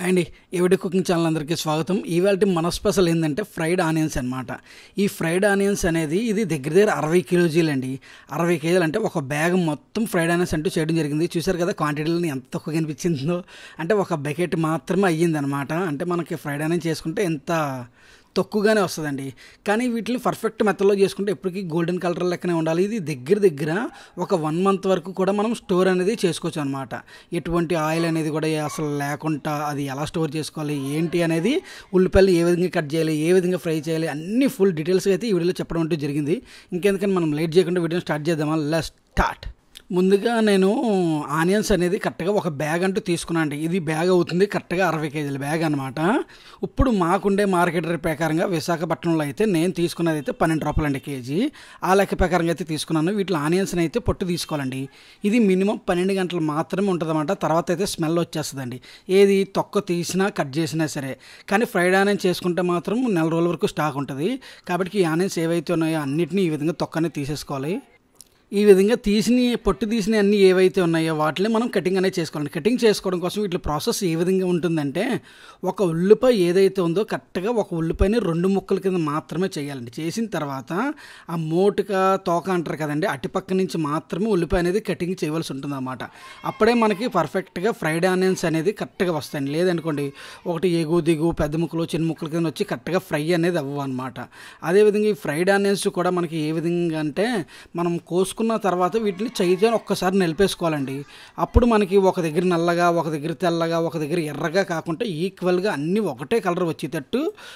అండి ఎవడి cooking channel అందరికీ స్వాగతం. ఇవాళ మన స్పెషల్ ఏంటంటే ఫ్రైడ్ ఆనియన్స్ అనమాట. ఈ ఫ్రైడ్ ఆనియన్స్ అనేది ఇది దగ్గర దగ్గర 60 కేజీలు అండి. 60 కేజీలు అంటే ఒక బ్యాగ్ మొత్తం ఫ్రైడ్ ఆనియన్స్ అంటూ చేయడం జరిగింది. చూసారు కదా క్వాంటిటీలో ఎంత తక్కువ కనిపించిందో, అంటే ఒక బకెట్ మాత్రమే అయ్యిందనమాట. అంటే మనకి ఫ్రైడ్ ఆనియన్స్ చేసుకుంటే ఎంత తక్కువగానే వస్తుందండి. కానీ వీటిని పర్ఫెక్ట్ మెథడ్లో చేసుకుంటే ఎప్పటికీ గోల్డెన్ కలర్ లెక్కనే ఉండాలి. ఇది దగ్గర ఒక 1 మంత్ వరకు కూడా మనం స్టోర్ అనేది చేసుకోవచ్చు అనమాట. ఎటువంటి ఆయిల్ అనేది కూడా అసలు లేకుండా అది ఎలా స్టోర్ చేసుకోవాలి ఏంటి అనేది, ఉల్లిపాయలు ఏ విధంగా కట్ చేయాలి, ఏ విధంగా ఫ్రై చేయాలి, అన్ని ఫుల్ డీటెయిల్స్గా అయితే ఈ వీడియోలో చెప్పడం అంటూ జరిగింది. ఇంకెందుకని మనం లేట్ చేయకుండా వీడియోని స్టార్ట్ చేద్దామా? Let's start. ముందుగా నేను ఆనియన్స్ అనేది కరెక్ట్గా ఒక బ్యాగ్ అంటూ తీసుకున్నాను అండి. ఇది బ్యాగ్ అవుతుంది కరెక్ట్గా 60 కేజీల బ్యాగ్ అనమాట. ఇప్పుడు మాకుండే మార్కెట్ రేట్ ప్రకారంగా విశాఖపట్నంలో అయితే నేను తీసుకున్నది అయితే 12 రూపాయలు అండి కేజీ. ఆ లెక్క ప్రకారంగా అయితే తీసుకున్నాను. వీటిలో ఆనియన్స్ని అయితే పొట్టు తీసుకోవాలండి. ఇది మినిమం 12 గంటలు మాత్రమే ఉంటుంది అన్నమాట. తర్వాత అయితే స్మెల్ వచ్చేస్తుందండి, ఏది తొక్క తీసినా కట్ చేసినా సరే. కానీ ఫ్రైడ్ ఆనియన్స్ చేసుకుంటే మాత్రం 4 రోజుల వరకు స్టాక్ ఉంటుంది. కాబట్టి ఈ ఆనియన్స్ ఏవైతే ఉన్నాయో అన్నిటినీ ఈ విధంగా తొక్కనే తీసేసుకోవాలి. ఈ విధంగా పొట్టు తీసిన అన్నీ ఏవైతే ఉన్నాయో వాటిని మనం కటింగ్ అనేది చేసుకోవాలండి. కటింగ్ చేసుకోవడం కోసం వీటి ప్రాసెస్ ఏ విధంగా ఉంటుందంటే, ఒక ఉల్లిపాయ ఏదైతే ఉందో కరెక్ట్గా ఒక ఉల్లిపాయని 2 ముక్కల కింద మాత్రమే చేయాలండి. చేసిన తర్వాత ఆ మోటుక తోక అంటారు కదండి, అటుపక్క నుంచి మాత్రమే ఉల్లిపాయ అనేది కటింగ్ చేయవలసి ఉంటుంది అన్నమాట. అప్పుడే మనకి పర్ఫెక్ట్గా ఫ్రైడ్ ఆనియన్స్ అనేది కరెక్ట్గా వస్తాయండి. లేదనుకోండి ఒకటి ఎగు దిగు పెద్ద ముక్కలు చిన్న ముక్కల కింద వచ్చి కరెక్ట్గా ఫ్రై అనేది అవ్వవు అనమాట. అదేవిధంగా ఈ ఫ్రైడ్ ఆనియన్స్ కూడా మనకి ఏ విధంగా అంటే, మనం కోసుకున్న తర్వాత వీటిని చేయితో ఒక్కసారి నిలిపేసుకోవాలండి. అప్పుడు మనకి ఒక దగ్గర నల్లగా, ఒక దగ్గర తెల్లగా, ఒక దగ్గర ఎర్రగా కాకుండా ఈక్వల్గా అన్నీ ఒకటే కలర్ వచ్చేటట్టు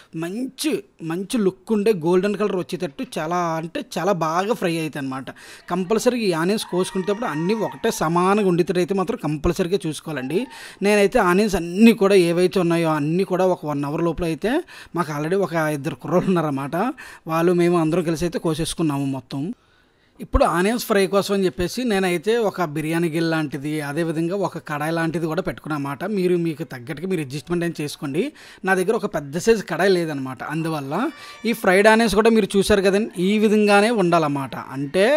మంచి లుక్ ఉండే గోల్డెన్ కలర్ వచ్చేటట్టు చాలా బాగా ఫ్రై అవుతాయి అనమాట. కంపల్సరీగా ఈ ఆనియన్స్ కోసుకునేటప్పుడు అన్నీ ఒకటే సమానంగా ఉండేటట్టు అయితే మాత్రం కంపల్సరీగా చూసుకోవాలండి. నేనైతే ఆనియన్స్ అన్నీ కూడా ఏవైతే ఉన్నాయో అన్నీ కూడా ఒక 1 అవర్ లోపల అయితే మాకు ఆల్రెడీ ఒక 2 కుర్రోళ్ళు ఉన్నారన్నమాట. మేము అందరం కలిసి అయితే కోసేసుకున్నాము మొత్తం. ఇప్పుడు ఆనియన్స్ ఫ్రై కోసం అని చెప్పేసి నేనైతే ఒక బిర్యానీ గిల్ లాంటిది, అదేవిధంగా ఒక కడాయి లాంటిది కూడా పెట్టుకున్నమాట. మీకు తగ్గట్టుగా మీరు అడ్జస్ట్మెంట్ ఏం చేసుకోండి. నా దగ్గర ఒక పెద్ద సైజు కడాయి లేదనమాట. అందువల్ల ఈ ఫ్రైడ్ ఆనియన్స్ కూడా మీరు చూసారు కదండి, ఈ విధంగానే ఉండాలన్నమాట. అంటే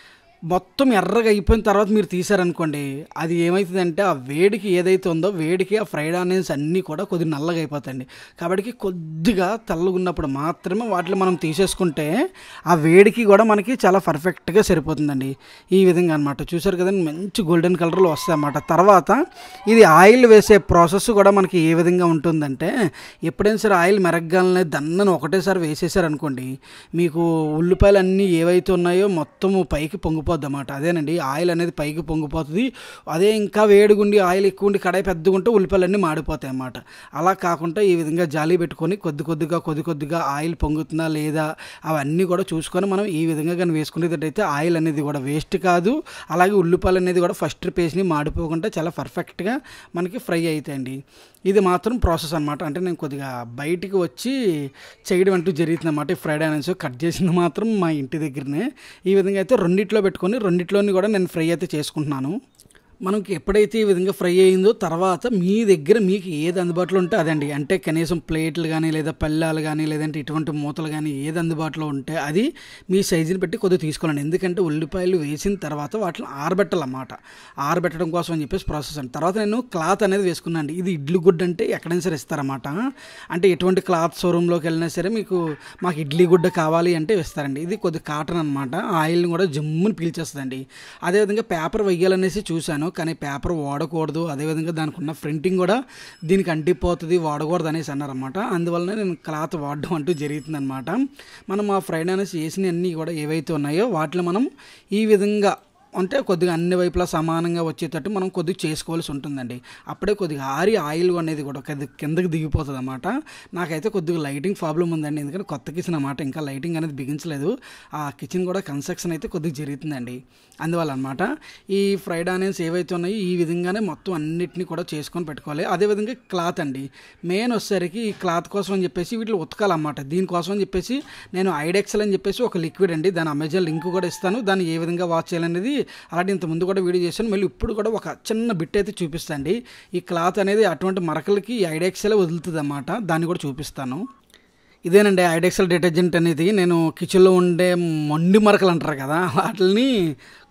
మొత్తం ఎర్రగా అయిపోయిన తర్వాత మీరు తీసారనుకోండి, అది ఏమవుతుందంటే ఆ వేడికి ఏదైతే ఉందో వేడికి ఆ ఫ్రైడ్ ఆనియన్స్ అన్నీ కూడా కొద్దిగా నల్లగా అయిపోతాయండి. కాబట్టి కొద్దిగా తెల్లగా ఉన్నప్పుడు మాత్రమే వాటిని మనం తీసేసుకుంటే ఆ వేడికి కూడా మనకి చాలా పర్ఫెక్ట్గా సరిపోతుందండి. ఈ విధంగా అనమాట. చూసారు కదండి, మంచి గోల్డెన్ కలర్లో వస్తాయి అన్నమాట. తర్వాత ఇది ఆయిల్ వేసే ప్రాసెస్ కూడా మనకి ఏ విధంగా ఉంటుందంటే, ఎప్పుడైనా సరే ఆయిల్ మెరగ్గాలనే దన్నను ఒకటేసారి వేసేసారనుకోండి, మీకు ఉల్లిపాయలు అన్నీ ఏవైతే ఉన్నాయో మొత్తం పైకి పొంగిపోతుంది అన్నమాట. అదేనండి, ఆయిల్ అనేది పైకి పొంగిపోతుంది. అదే ఇంకా వేడిగుండి ఆయిల్ ఎక్కువ ఉండి కడాయి పెద్దగా ఉంటే ఉల్లిపాయలన్నీ మాడిపోతాయి అన్నమాట. అలా కాకుండా ఈ విధంగా జాలి పెట్టుకొని కొద్దిగా ఆయిల్ పొంగుతుందా లేదా అవన్నీ కూడా చూసుకొని మనం ఈ విధంగా కానీ వేసుకునేటట్టయితే ఆయిల్ అనేది కూడా వేస్ట్ కాదు. అలాగే ఉల్లిపాయలు అనేది కూడా ఫస్ట్ పేస్ట్ని మాడిపోకుండా చాలా పర్ఫెక్ట్గా మనకి ఫ్రై అవుతాయండి. ఇది మాత్రం ప్రాసెస్ అనమాట. అంటే నేను కొద్దిగా బయటికి వచ్చి చేయడం అంటూ జరుగుతుంది అన్నమాట. ఈ ఫ్రైడ్ ఆనియన్స్ కట్ చేసింది మాత్రం మా ఇంటి దగ్గరనే. ఈ విధంగా అయితే రెండిట్లో పెట్టుకొని రెండిట్లోని కూడా నేను ఫ్రై అయితే చేసుకుంటున్నాను. మనకి ఎప్పుడైతే ఈ విధంగా ఫ్రై అయిందో తర్వాత మీ దగ్గర మీకు ఏది అందుబాటులో ఉంటే అదండి. అంటే కనీసం ప్లేట్లు కానీ లేదా పళ్ళాలు కానీ లేదంటే ఇటువంటి మూతలు కానీ ఏది అందుబాటులో ఉంటే అది మీ సైజుని పెట్టి కొద్దిగా తీసుకోవాలండి. ఎందుకంటే ఉల్లిపాయలు వేసిన తర్వాత వాటిని ఆరబెట్టాలన్నమాట. ఆరబెట్టడం కోసం అని చెప్పేసి ప్రాసెస్ అండి. తర్వాత నేను క్లాత్ అనేది వేసుకున్నాను. ఇది ఇడ్లీ గుడ్డ అంటే ఎక్కడైనా సరే ఇస్తారన్నమాట. అంటే ఎటువంటి క్లాత్ షోరూంలోకి వెళ్ళినా సరే మాకు ఇడ్లీ గుడ్డ కావాలి అంటే ఇస్తారండి. ఇది కొద్దిగా కాటన్ అనమాట. ఆయిల్ని కూడా జమ్ముని పీల్చేస్తుందండి. అదేవిధంగా పేపర్ వేయాలనేసి చూశాను, కానీ పేపర్ వాడకూడదు, అదేవిధంగా దానికి ఉన్న ప్రింటింగ్ కూడా దీనికి అంటిపోతుంది, వాడకూడదు అనేసి అన్నారన్నమాట. అందువల్ల నేను క్లాత్ వాడడం అంటూ జరుగుతుంది అనమాట. మనం ఆ ఫ్రైడ్ ఆనియన్స్ వేసిన అన్నీ కూడా ఏవైతే ఉన్నాయో వాటిని మనం ఈ విధంగా అంటే కొద్దిగా అన్ని వైపులా సమానంగా వచ్చేటట్టు మనం కొద్దిగా చేసుకోవాల్సి ఉంటుందండి. అప్పుడే కొద్దిగా ఆయిల్ అనేది కూడా కిందకి దిగిపోతుంది అన్నమాట. నాకైతే కొద్దిగా లైటింగ్ ప్రాబ్లం ఉందండి, ఎందుకంటే కొత్త కిచెన్ అన్నమాట, ఇంకా లైటింగ్ అనేది బిగించలేదు. ఆ కిచెన్ కూడా కన్స్ట్రక్షన్ అయితే కొద్దిగా జరుగుతుందండి. అందువల్ల అనమాట ఈ ఫ్రైడ్ ఆనియన్స్ ఏవైతే ఉన్నాయో ఈ విధంగానే మొత్తం అన్నిటిని కూడా చేసుకొని పెట్టుకోవాలి. అదేవిధంగా క్లాత్ అండి, మెయిన్ వచ్చేసరికి ఈ క్లాత్ కోసం అని చెప్పేసి వీటిని ఉతకాలన్నమాట. దీనికోసం అని చెప్పేసి నేను Hyde-XL అని చెప్పేసి ఒక లిక్విడ్ అండి, దాని అమెజాన్ లింక్ కూడా ఇస్తాను, దాన్ని ఏ విధంగా వాష్ చేయాలనేది అలాంటి ఇంతకుముందు కూడా వీడియో చేశాను. మళ్ళీ ఇప్పుడు కూడా ఒక చిన్న బిట్ అయితే చూపిస్తాండి. ఈ క్లాత్ అనేది అటువంటి మరకలకి Hyde-XL వదులుతుంది అన్నమాట, దాన్ని కూడా చూపిస్తాను. ఇదేనండి Hyde-XL డిటర్జెంట్ అనేది. నేను కిచెన్లో ఉండే మొండి మరకలు అంటారు కదా, వాటిని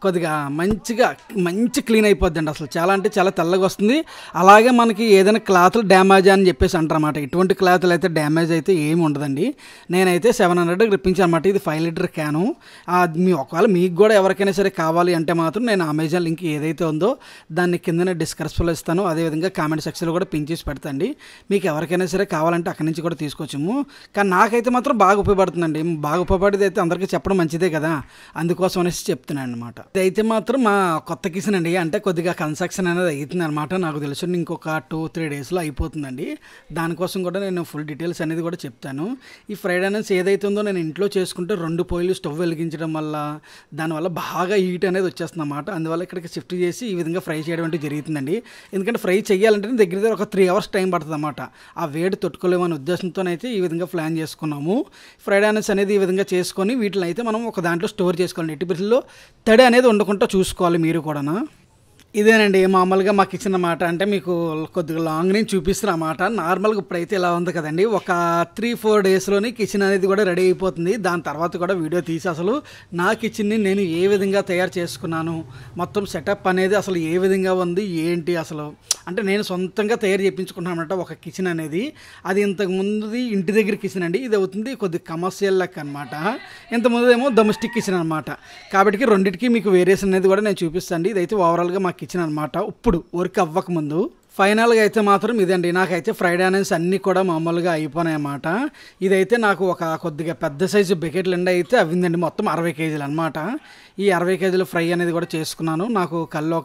కొద్దిగా మంచి క్లీన్ అయిపోద్దండి. అసలు చాలా అంటే చాలా తెల్లగా వస్తుంది. అలాగే మనకి ఏదైనా క్లాత్లు డ్యామేజ్ అని చెప్పేసి అంటారన్నమాట. ఇటువంటి క్లాత్లు అయితే డ్యామేజ్ అయితే ఏమి ఉండదండి. నేనైతే 700 రప్పించాను అనమాట. ఇది 5 లీటర్ క్యాను. ఒకవేళ మీకు కూడా ఎవరికైనా సరే కావాలి అంటే మాత్రం నేను అమెజాన్ లింక్ ఏదైతే ఉందో దాన్ని కిందనే డిస్క్రిప్షన్లో ఇస్తాను. అదేవిధంగా కామెంట్ సెక్షన్లో కూడా పిన్ చేసి పెడతాండి. మీకు ఎవరికైనా సరే కావాలంటే అక్కడి నుంచి కూడా తీసుకొచ్చాము. కానీ నాకైతే మాత్రం బాగా ఉపయోగపడుతుందండి. బాగా ఉపయోగపడేది అయితే అందరికీ చెప్పడం మంచిదే కదా, అందుకోసం అనేసి చెప్తున్నాను అనమాట. ఇదైతే మాత్రం మా కొత్త కిచెన్ అండి. అంటే కొద్దిగా కన్స్ట్రక్షన్ అనేది అవుతుంది అనమాట. నాకు తెలుసు ఇంకొక 2-3 డేస్లో అయిపోతుందండి. దానికోసం కూడా నేను ఫుల్ డీటెయిల్స్ అనేది కూడా చెప్తాను. ఈ ఫ్రైడ్ ఆనియన్స్ ఏదైతే ఉందో నేను ఇంట్లో చేసుకుంటే 2 పొయ్యిలు స్టవ్ వెలిగించడం వల్ల దానివల్ల బాగా హీట్ అనేది వచ్చేస్తుంది అన్నమాట. అందువల్ల ఇక్కడికి షిఫ్ట్ చేసి ఈ విధంగా ఫ్రై చేయడం అంటే జరుగుతుందండి. ఎందుకంటే ఫ్రై చేయాలంటే దగ్గర ఒక 3 అవర్స్ టైం పడుతుంది అన్నమాట. ఆ వేడి తట్టుకోలేమనే ఉద్దేశంతోనైతే ఈ విధంగా ప్లాన్ చేసుకున్నాము. ఫ్రైడ్ ఆనియన్స్ అనేది ఈ విధంగా చేసుకొని వీటిని అయితే మనం ఒక దాంట్లో స్టోర్ చేసుకోవాలి. ఎట్టి పరిస్థితుల్లో తడి అనేది ఉండకుండా చూసుకోవాలి మీరు కూడా. ఇదేనండి మామూలుగా మా కిచెన్ అన్నమాట. అంటే మీకు కొద్దిగా లాంగ్ నుంచి చూపిస్తున్న అన్నమాట. నార్మల్గా ఇప్పుడైతే ఇలా ఉంది కదండి. ఒక 3-4 డేస్లోని కిచెన్ అనేది కూడా రెడీ అయిపోతుంది. దాని తర్వాత కూడా వీడియో తీసి అసలు నా కిచెన్ని నేను ఏ విధంగా తయారు చేసుకున్నాను, మొత్తం సెటప్ అనేది అసలు ఏ విధంగా ఉంది ఏంటి అసలు అంటే నేను సొంతంగా తయారు చేయించుకుంటున్నాను అనమాట ఒక కిచెన్ అనేది. అది ఇంతకుముందుది ఇంటి దగ్గర కిచెన్ అండి. ఇది అవుతుంది కొద్దిగా కమర్షియల్ లెక్క అనమాట. ఇంతకుముందు ఏమో డొమెస్టిక్ కిచెన్ అనమాట. కాబట్టి రెండింటికి మీకు వేరియేషన్ అనేది కూడా నేను చూపిస్తాను. ఇదైతే ఓవరాల్గా మా కిచెన్ అనమాట ఇప్పుడు వర్క్ అవ్వకముందు. ఫైనల్గా అయితే మాత్రం ఇదండి. నాకైతే ఫ్రైడ్ ఆనియన్స్ అన్నీ కూడా మామూలుగా అయిపోయినాయి అన్నమాట. ఇదైతే నాకు ఒక కొద్దిగా పెద్ద సైజు బకెట్లు ఎండ అయితే అవ్విందండి. మొత్తం 60 కేజీలు అనమాట. ఈ 60 కేజీలు ఫ్రై అనేది కూడా చేసుకున్నాను. నాకు కళ్ళు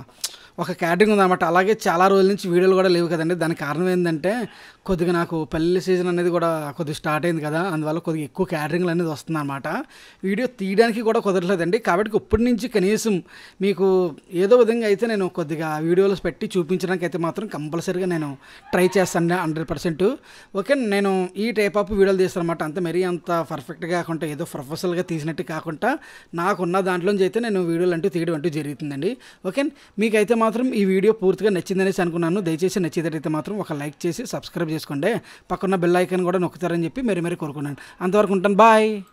ఒక క్యాటరింగ్ ఉందన్నమాట. అలాగే చాలా రోజుల నుంచి వీడియోలు కూడా లేవు కదండి. దానికి కారణం ఏంటంటే కొద్దిగా నాకు పెళ్లి సీజన్ అనేది కూడా కొద్దిగా స్టార్ట్ అయింది కదా, అందువల్ల కొద్దిగా ఎక్కువ క్యాటరింగ్లు అనేది వస్తుందన్నమాట. వీడియో తీయడానికి కూడా కుదరలేదండి. కాబట్టి ఇప్పటి నుంచి కనీసం మీకు ఏదో విధంగా అయితే నేను కొద్దిగా వీడియోలు పెట్టి చూపించడానికి అయితే మాత్రం కంపల్సరీగా నేను ట్రై చేస్తాను 100%. ఓకే, నేను ఈ టైప్ ఆఫ్ వీడియోలు తీస్తాను అనమాట. అంత మరీ అంత పర్ఫెక్ట్గా కాకుండా ఏదో ప్రొఫెషనల్గా తీసినట్టు కాకుండా నాకున్న దాంట్లోంచి అయితే నేను వీడియోలు అంటూ తీయడం అంటూ జరుగుతుందండి. ఓకే, మీకైతే మాత్రం ఈ వీడియో పూర్తిగా నచ్చిందనేసి అనుకున్నాను. దయచేసి నచ్చేదైతే మాత్రం ఒక లైక్ చేసి సబ్స్క్రైబ్ చేసుకోండి. పక్కన బెల్ ఐకాన్ కూడా నొక్కుతారని చెప్పి మరి కోరుకున్నాను. అంతవరకు ఉంటాను. బాయ్.